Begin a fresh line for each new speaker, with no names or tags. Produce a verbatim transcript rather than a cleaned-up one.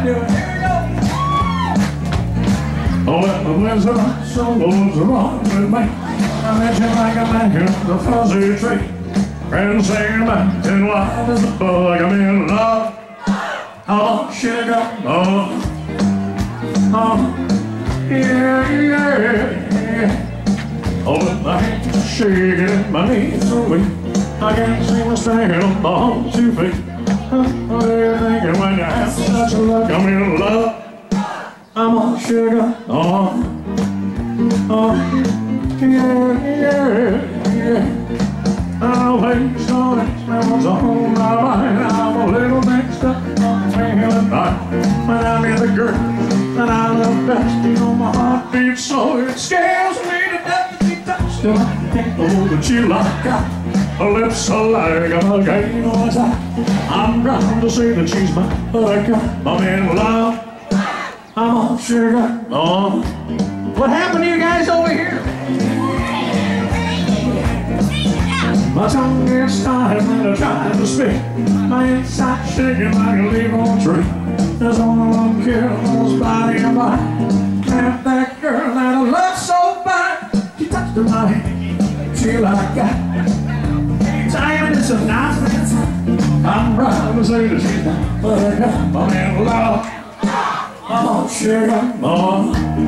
to do it. Here we go. Oh, well, the winds of my soul was wrong with me. I met you like a man in the fuzzy tree. Friends singing about in life is a bug. I'm in love. Oh, sugar. Oh, oh, yeah, yeah, yeah. Oh, but my hands are shaking and my knees are weak. I can't seem to stand on my own two feet. What are you thinking when you have such a look? I'm in love. I'm on sugar. Oh, oh, yeah, yeah, yeah. I'll waste all that smells on my mind. I'm a little mixed up, I'm feeling night. When I'm in the girl that I love best, you know my heart beats so it scares me to death to be touched. And I can't hold that you like I. Her lips are like a volcano as I. I'm proud to say that she's my buttercup. I'm in love. I'm on sugar. Oh. What happened to you guys over here? My tongue gets tired when I try to speak. My inside shaking like a leaf on a tree. There's only one girl whose body and mind. And that girl that I love so fine. She touched my hand. She like that. Anytime it's a nice man's I'm proud to say that she's my buttercup. I'm in love. I'm on sugar. Oh.